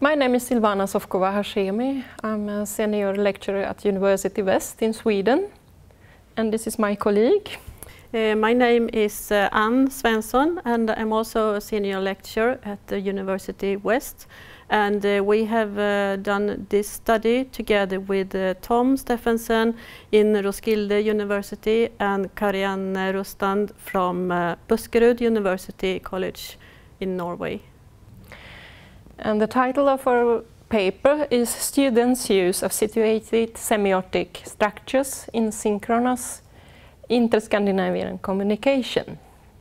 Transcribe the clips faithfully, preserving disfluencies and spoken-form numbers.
My name is Silvana Sofkova-Hashemi. I'm a senior lecturer at University West in Sweden. And this is my colleague. Uh, my name is uh, Ann Svensson, and I'm also a senior lecturer at the University West. And uh, we have uh, done this study together with uh, Tom Steffensen in Roskilde University and Karianne Rustand from uh, Buskerud University College in Norway. And the title of our paper is Students' Use of Situated Semiotic Structures in Synchronous Inter-Scandinavian Communication.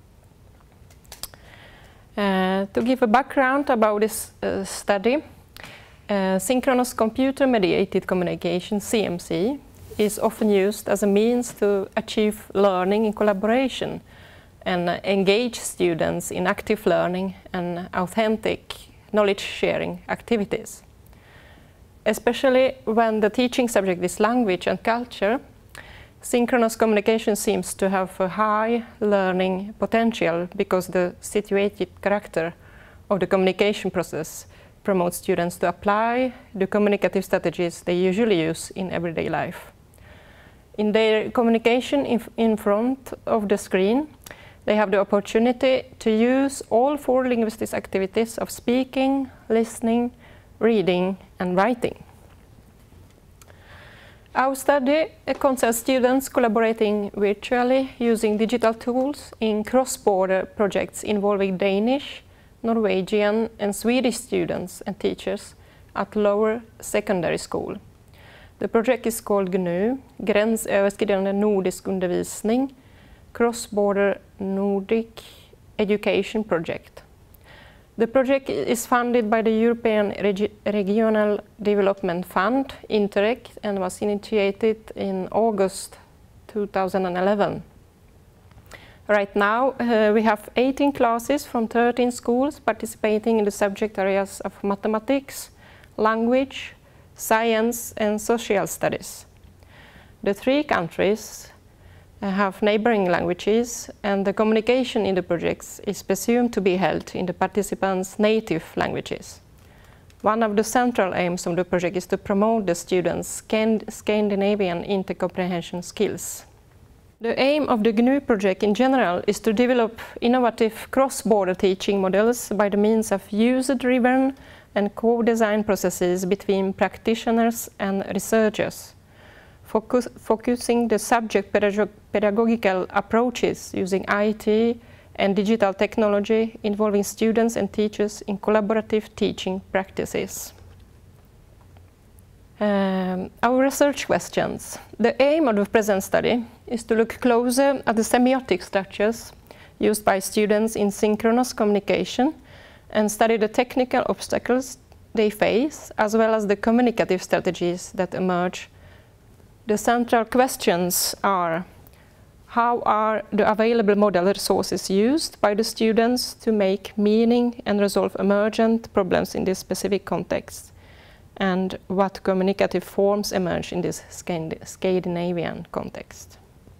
Uh, to give a background about this uh, study, uh, synchronous computer-mediated communication, C M C, is often used as a means to achieve learning in collaboration and uh, engage students in active learning and authentic knowledge-sharing activities. Especially when the teaching subject is language and culture, synchronous communication seems to have a high learning potential because the situated character of the communication process promotes students to apply the communicative strategies they usually use in everyday life. In their communication in, in front of the screen, they have the opportunity to use all four linguistic activities of speaking, listening, reading, and writing. Our study concerns students collaborating virtually using digital tools in cross-border projects involving Danish, Norwegian and Swedish students and teachers at lower secondary school. The project is called G N U, Gränsöverskridande Nordisk Undervisning, Cross-Border Nordic Education Project. The project is funded by the European Regi Regional Development Fund, Interreg, and was initiated in August two thousand eleven. Right now, uh, we have eighteen classes from thirteen schools participating in the subject areas of mathematics, language, science, and social studies. The three countries have neighboring languages, and the communication in the projects is presumed to be held in the participants' native languages. One of the central aims of the project is to promote the students' Scand Scandinavian intercomprehension skills. The aim of the G N U project in general is to develop innovative cross-border teaching models by the means of user-driven and co-design processes between practitioners and researchers, Focus, focusing the subject pedagog pedagogical approaches using I T and digital technology involving students and teachers in collaborative teaching practices. Um, our research questions. The aim of the present study is to look closer at the semiotic structures used by students in synchronous communication and study the technical obstacles they face, as well as the communicative strategies that emerge. The central questions are: how are the available model resources used by the students to make meaning and resolve emergent problems in this specific context? And what communicative forms emerge in this Scand Scandinavian context?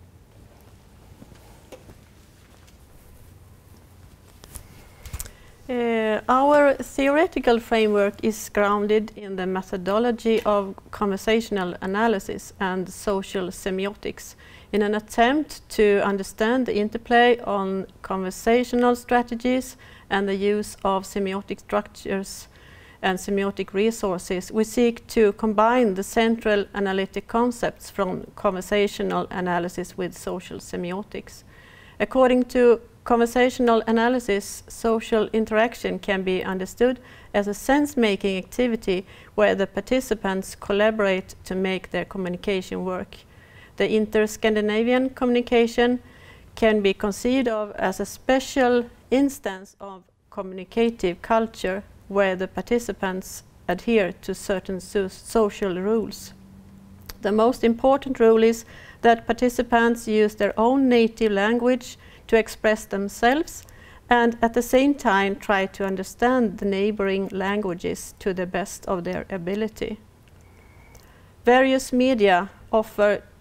Uh, our theoretical framework is grounded in the methodology of conversational analysis and social semiotics in an attempt to understand the interplay on conversational strategies and the use of semiotic structures and semiotic resources. We seek to combine the central analytic concepts from conversational analysis with social semiotics. According to conversational analysis, social interaction can be understood as a sense-making activity where the participants collaborate to make their communication work. The inter-Scandinavian communication can be conceived of as a special instance of communicative culture where the participants adhere to certain so social rules. The most important rule is that participants use their own native language to express themselves and at the same time try to understand the neighboring languages to the best of their ability. Various media offer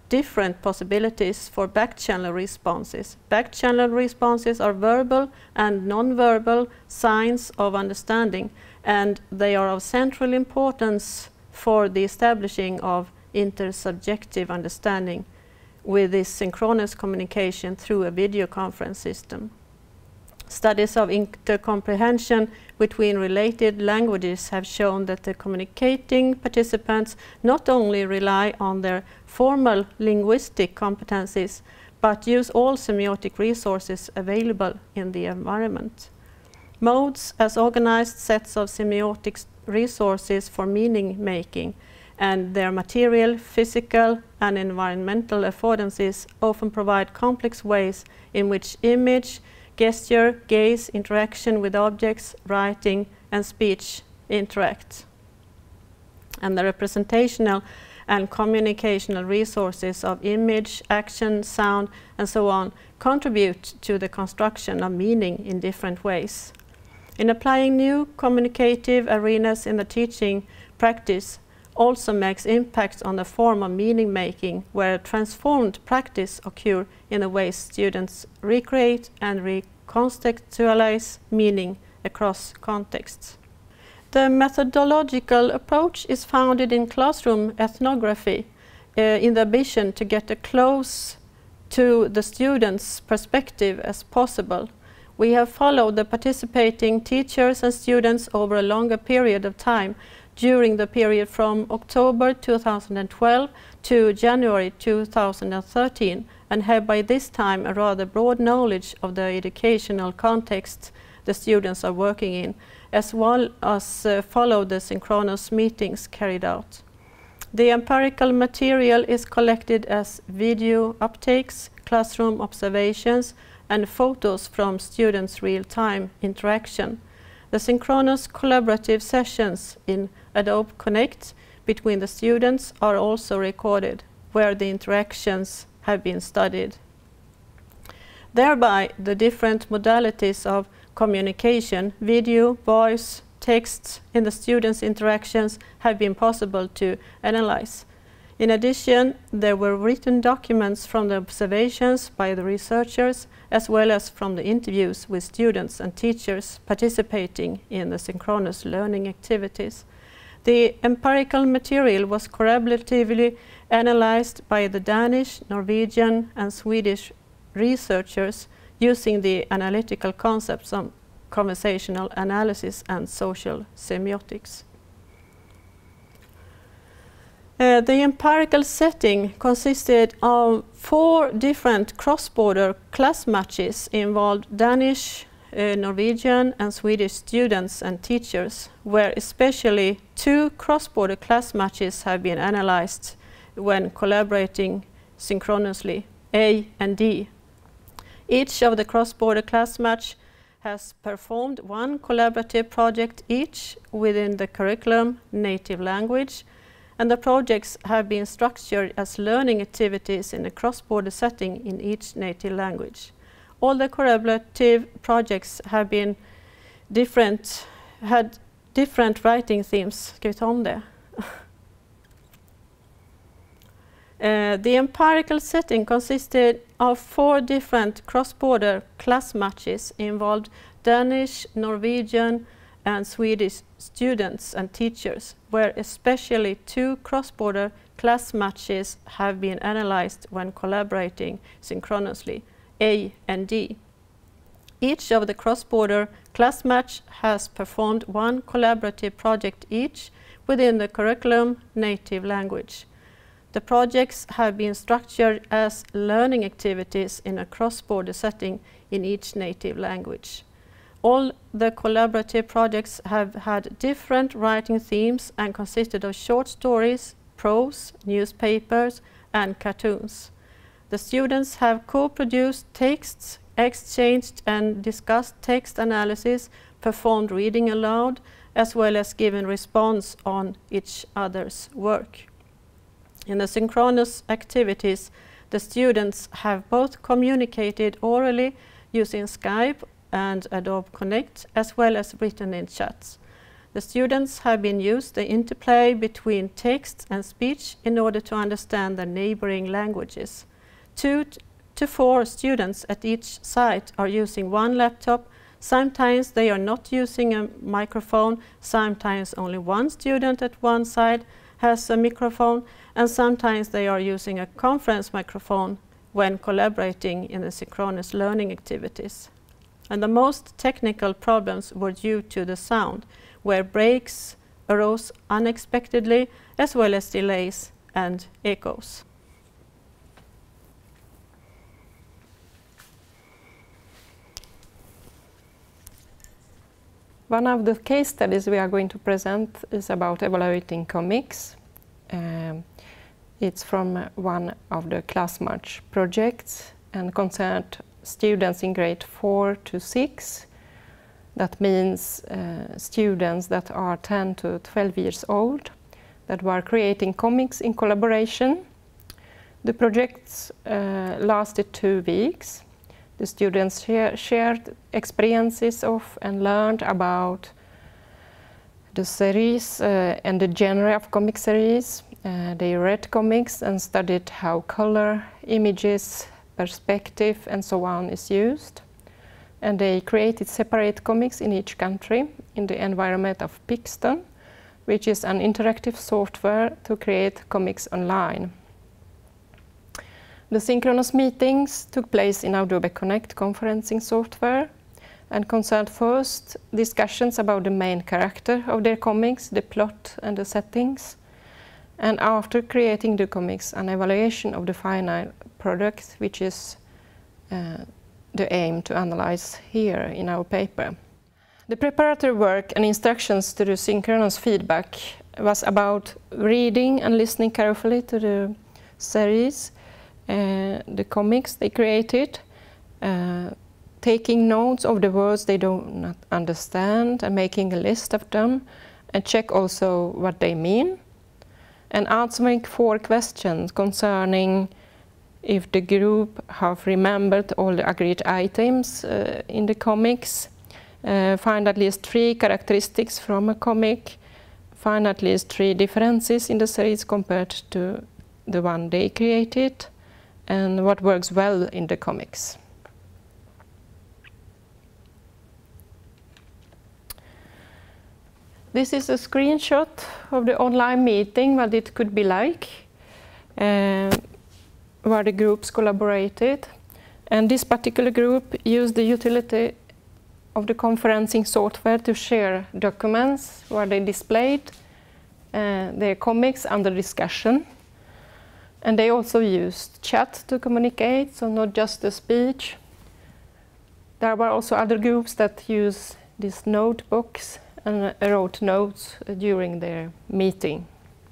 different possibilities for back-channel responses. Back-channel responses are verbal and non-verbal signs of understanding, and they are of central importance for the establishing of intersubjective understanding with this synchronous communication through a video conference system. Studies of intercomprehension between related languages have shown that the communicating participants not only rely on their formal linguistic competencies, but use all semiotic resources available in the environment. Modes as organized sets of semiotic resources for meaning making, and their material, physical and environmental affordances often provide complex ways in which image, gesture, gaze, interaction with objects, writing and speech interact. And the representational and communicational resources of image, action, sound and so on contribute to the construction of meaning in different ways. In applying new communicative arenas in the teaching practice also makes impact on the form of meaning making, where transformed practice occur in the ways students recreate and reconceptualize meaning across contexts. The methodological approach is founded in classroom ethnography uh, in the ambition to get as close to the students' perspective as possible. We have followed the participating teachers and students over a longer period of time during the period from October two thousand twelve to January two thousand thirteen, and have by this time a rather broad knowledge of the educational context the students are working in, as well as uh, follow the synchronous meetings carried out. The empirical material is collected as video uptakes, classroom observations and photos from students' real-time interaction. The synchronous collaborative sessions in Adobe Connect between the students are also recorded, where the interactions have been studied. Thereby, the different modalities of communication, video, voice, text in the students' interactions have been possible to analyze. In addition, there were written documents from the observations by the researchers, as well as from the interviews with students and teachers participating in the synchronous learning activities. The empirical material was collaboratively analyzed by the Danish, Norwegian and Swedish researchers using the analytical concepts of conversational analysis and social semiotics. Uh, the empirical setting consisted of four different cross-border class matches involved Danish, uh, Norwegian and Swedish students and teachers, where especially two cross-border class matches have been analyzed when collaborating synchronously, A and D. Each of the cross-border class match has performed one collaborative project each within the curriculum native language, and the projects have been structured as learning activities in a cross-border setting in each native language. All the collaborative projects have been different, had different writing themes. Ska vi ta om det? Uh, the empirical setting consisted of four different cross-border class matches involved Danish, Norwegian and Swedish students and teachers, where especially two cross-border class matches have been analyzed when collaborating synchronously, A and D. Each of the cross-border class match has performed one collaborative project each within the curriculum native language. The projects have been structured as learning activities in a cross-border setting in each native language. All the collaborative projects have had different writing themes and consisted of short stories, prose, newspapers and cartoons. The students have co-produced texts, exchanged and discussed text analysis, performed reading aloud, as well as given response on each other's work. In the synchronous activities, the students have both communicated orally using Skype and Adobe Connect, as well as written in chats. The students have been used the interplay between text and speech in order to understand the neighboring languages. Two to four students at each site are using one laptop. Sometimes they are not using a microphone, sometimes only one student at one side has a microphone, and sometimes they are using a conference microphone when collaborating in the synchronous learning activities. And the most technical problems were due to the sound, where breaks arose unexpectedly, as well as delays and echoes. One of the case studies we are going to present is about evaluating comics. Um, it's from uh, one of the class march projects and concerned students in grade four to six. That means uh, students that are ten to twelve years old that were creating comics in collaboration. The projects uh, lasted two weeks. The students share, shared experiences of and learned about the series uh, and the genre of comic series. Uh, they read comics and studied how color, images, perspective and so on is used. And they created separate comics in each country in the environment of Pixton, which is an interactive software to create comics online. The synchronous meetings took place in Adobe Connect conferencing software and concerned first discussions about the main character of their comics, the plot and the settings, and after creating the comics, an evaluation of the final product, which is uh, the aim to analyze here in our paper. The preparatory work and instructions to the synchronous feedback was about reading and listening carefully to the series, Uh, the comics they created, uh, taking notes of the words they do not understand and making a list of them, and check also what they mean, and answering four questions concerning if the group have remembered all the agreed items uh, in the comics, uh, find at least three characteristics from a comic, find at least three differences in the series compared to the one they created, and what works well in the comics. This is a screenshot of the online meeting, what it could be like, uh, where the groups collaborated. And this particular group used the utility of the conferencing software to share documents where they displayed uh, their comics under discussion. And they also used chat to communicate, so not just the speech. There were also other groups that use these notebooks and uh, wrote notes uh, during their meeting.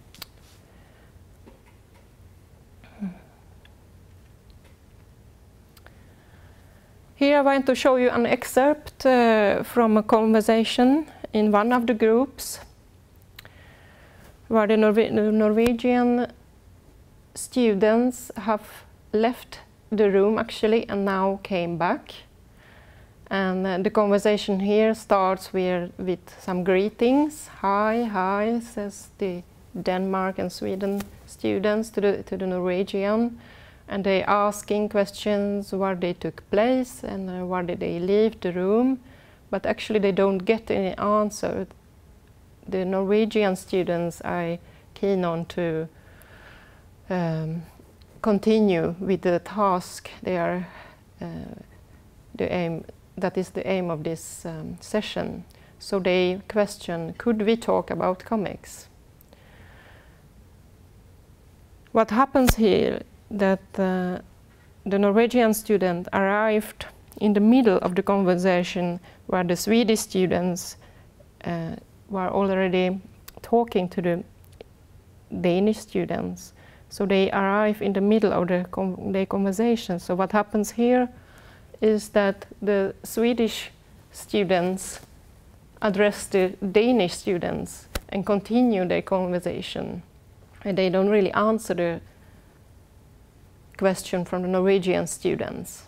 Here I want to show you an excerpt uh, from a conversation in one of the groups where the, Norve the Norwegian students have left the room actually and now came back. And uh, the conversation here starts with, with some greetings. Hi, hi, says the Denmark and Sweden students to the, to the Norwegian. And they asking questions where they took place and uh, where did they leave the room. But actually they don't get any answer. The Norwegian students are keen on to Um, continue with the task. They are uh, the aim. That is the aim of this um, session. So they question: could we talk about comics? What happens here? That uh, the Norwegian student arrived in the middle of the conversation, where the Swedish students uh, were already talking to the Danish students. So they arrive in the middle of the con their conversation. So what happens here is that the Swedish students address the Danish students and continue their conversation. And they don't really answer the question from the Norwegian students.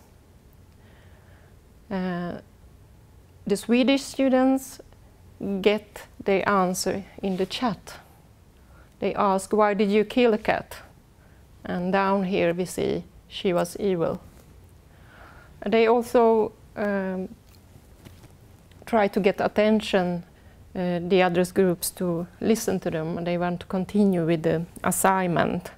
Uh, the Swedish students get they answer in the chat. They ask, why did you kill a cat? And down here we see, she was evil. And they also um, try to get attention, uh, the other groups to listen to them, and they want to continue with the assignment.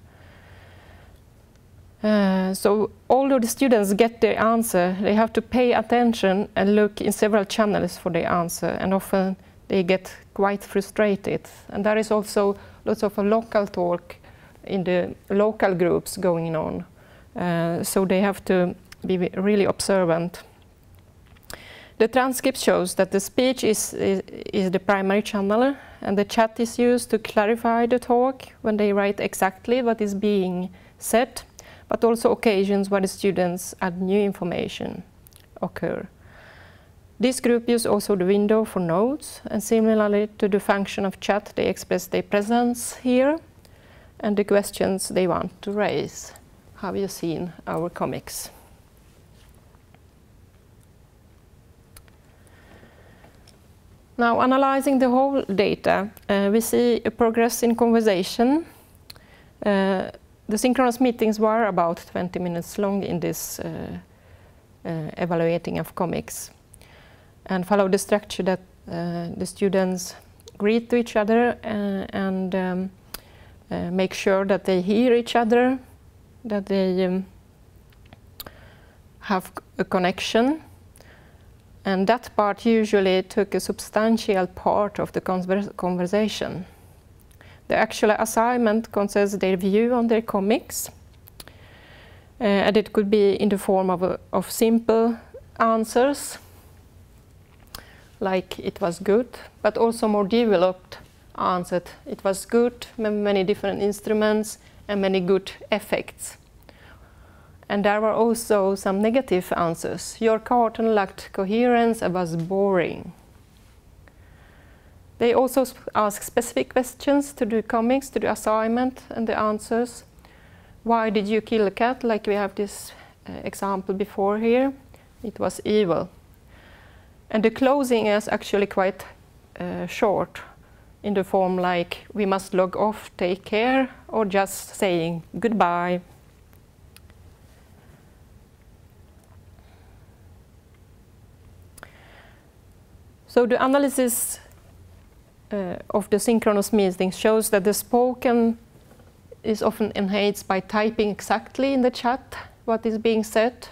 Uh, so although the students get their answer, they have to pay attention and look in several channels for the answer, and often they get quite frustrated. And there is also lots of uh, local talk in the local groups going on. Uh, so they have to be really observant. The transcript shows that the speech is, is, is the primary channel, and the chat is used to clarify the talk when they write exactly what is being said, but also occasions where the students add new information occur. This group uses also the window for notes, and similarly to the function of chat, they express their presence here and the questions they want to raise. Have you seen our comics? Now, analyzing the whole data, uh, we see a progress in conversation. Uh, the synchronous meetings were about twenty minutes long in this uh, uh, evaluating of comics, and follow the structure that uh, the students greet to each other uh, and um, uh, make sure that they hear each other, that they um, have a connection. And that part usually took a substantial part of the converse conversation. The actual assignment concerns their view on their comics, uh, and it could be in the form of, a, of simple answers, like it was good, but also more developed answered. It was good, many different instruments and many good effects. And there were also some negative answers. Your cartoon lacked coherence and was boring. They also ask specific questions to the comics, to the assignment and the answers. Why did you kill a cat? Like we have this uh, example before here. It was evil. And the closing is actually quite uh, short, in the form like, we must log off, take care, or just saying goodbye. So the analysis uh, of the synchronous meetings shows that the spoken is often enhanced by typing exactly in the chat what is being said.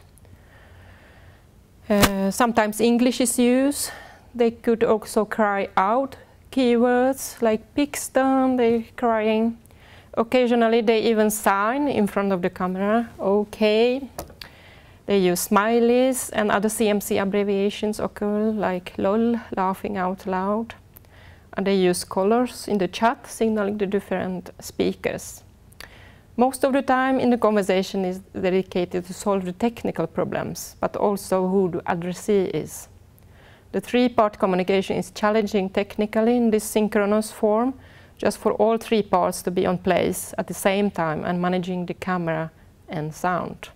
Uh, sometimes English is used. They could also cry out keywords like Pixton, they're crying. Occasionally they even sign in front of the camera, okay. They use smileys, and other C M C abbreviations occur, like LOL, laughing out loud. And they use colors in the chat, signaling the different speakers. Most of the time in the conversation is dedicated to solve the technical problems, but also who the addressee is. The three-part communication is challenging technically in this synchronous form, just for all three parts to be on place at the same time and managing the camera and sound.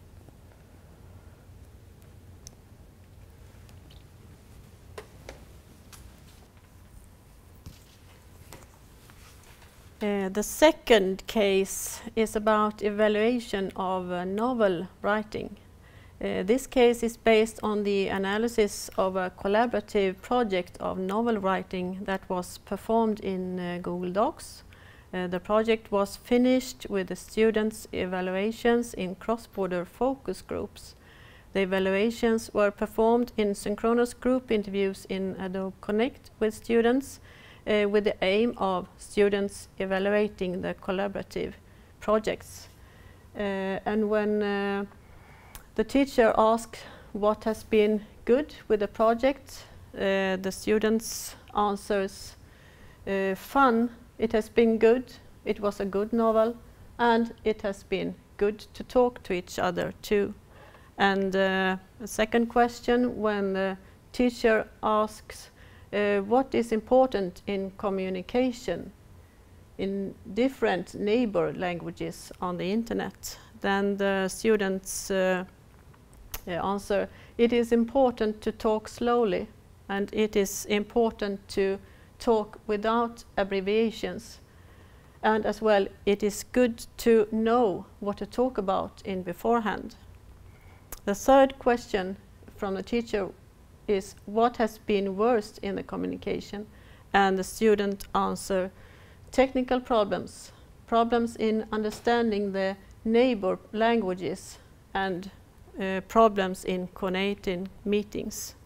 Uh, the second case is about evaluation of uh, novel writing. Uh, this case is based on the analysis of a collaborative project of novel writing that was performed in uh, Google Docs. Uh, the project was finished with the students' evaluations in cross-border focus groups. The evaluations were performed in synchronous group interviews in Adobe Connect with students, Uh, with the aim of students evaluating the collaborative projects. Uh, and when uh, the teacher asks what has been good with the project, uh, the students answers uh, fun, it has been good, it was a good novel, and it has been good to talk to each other too. And uh, the second question, when the teacher asks Uh, what is important in communication in different neighbor languages on the internet, then the students uh, uh, answer, it is important to talk slowly, and it is important to talk without abbreviations. And as well, it is good to know what to talk about in beforehand. The third question from the teacher is what has been worst in the communication, and the student answer technical problems, problems in understanding the neighbor languages, and uh, problems in coordinating meetings.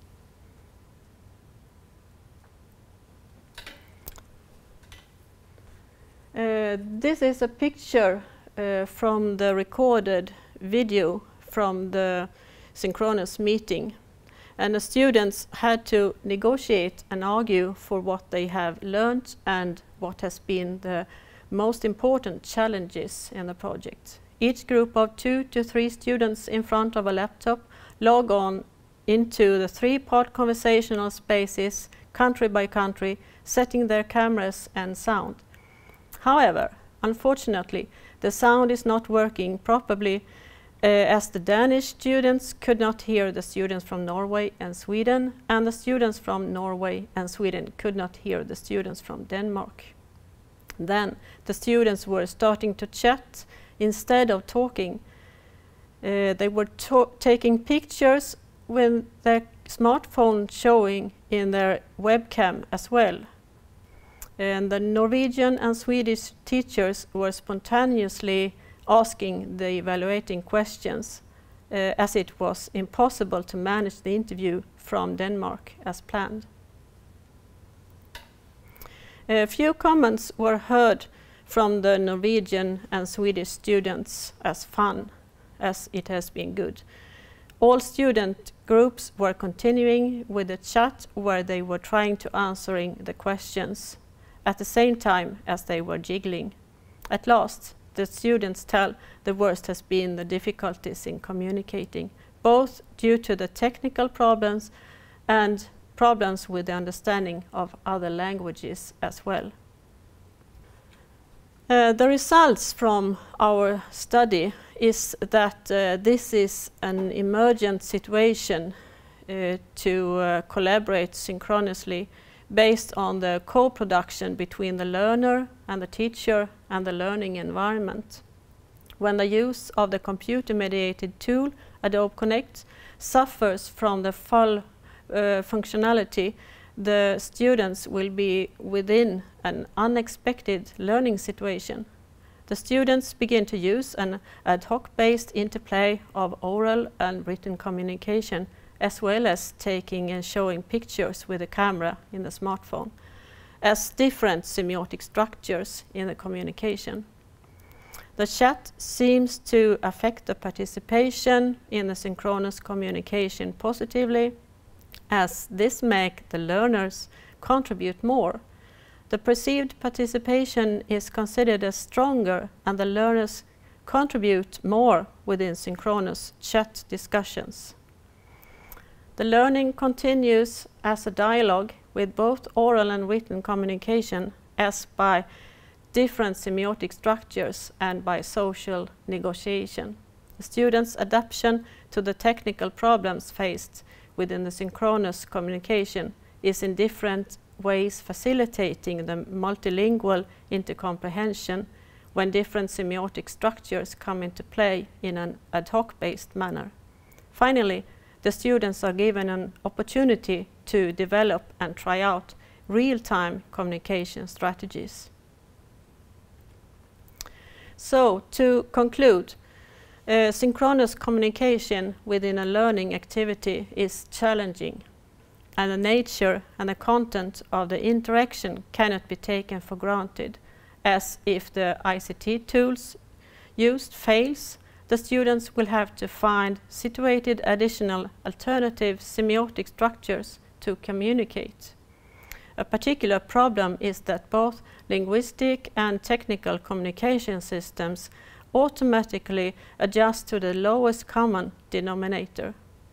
Uh, this is a picture uh, from the recorded video from the synchronous meeting, and the students had to negotiate and argue for what they have learned and what has been the most important challenges in the project. Each group of two to three students in front of a laptop log on into the three-part conversational spaces, country by country, setting their cameras and sound. However, unfortunately, the sound is not working properly uh, as the Danish students could not hear the students from Norway and Sweden, and the students from Norway and Sweden could not hear the students from Denmark. Then the students were starting to chat instead of talking. Uh, they were taking pictures with their smartphone showing in their webcam as well. And the Norwegian and Swedish teachers were spontaneously asking the evaluating questions uh, as it was impossible to manage the interview from Denmark as planned. A few comments were heard from the Norwegian and Swedish students as fun, as it has been good. All student groups were continuing with the chat where they were trying to answering the questions at the same time as they were jiggling. At last, the students tell the worst has been the difficulties in communicating, both due to the technical problems and problems with the understanding of other languages as well. Uh, the results from our study is that uh, this is an emergent situation uh, to uh, collaborate synchronously based on the co-production between the learner and the teacher and the learning environment. When the use of the computer-mediated tool Adobe Connect suffers from the full uh, functionality, the students will be within an unexpected learning situation. The students begin to use an ad hoc-based interplay of oral and written communication, as well as taking and showing pictures with a camera in the smartphone, as different semiotic structures in the communication. The chat seems to affect the participation in the synchronous communication positively, as this makes the learners contribute more. The perceived participation is considered as stronger, and the learners contribute more within synchronous chat discussions. The learning continues as a dialogue with both oral and written communication, as by different semiotic structures and by social negotiation. The students' adaptation to the technical problems faced within the synchronous communication is in different ways facilitating the multilingual intercomprehension when different semiotic structures come into play in an ad hoc-based manner. Finally, the students are given an opportunity to develop and try out real-time communication strategies. So, to conclude, uh, synchronous communication within a learning activity is challenging, and the nature and the content of the interaction cannot be taken for granted, as if the I C T tools used fails, the students will have to find situated additional alternative semiotic structures to communicate. A particular problem is that both linguistic and technical communication systems automatically adjust to the lowest common denominator.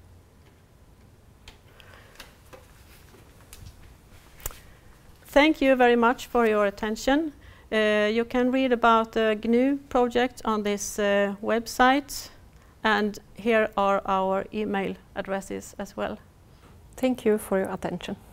Thank you very much for your attention. Uh, you can read about the G N U project on this uh, website, and here are our email addresses as well. Thank you for your attention.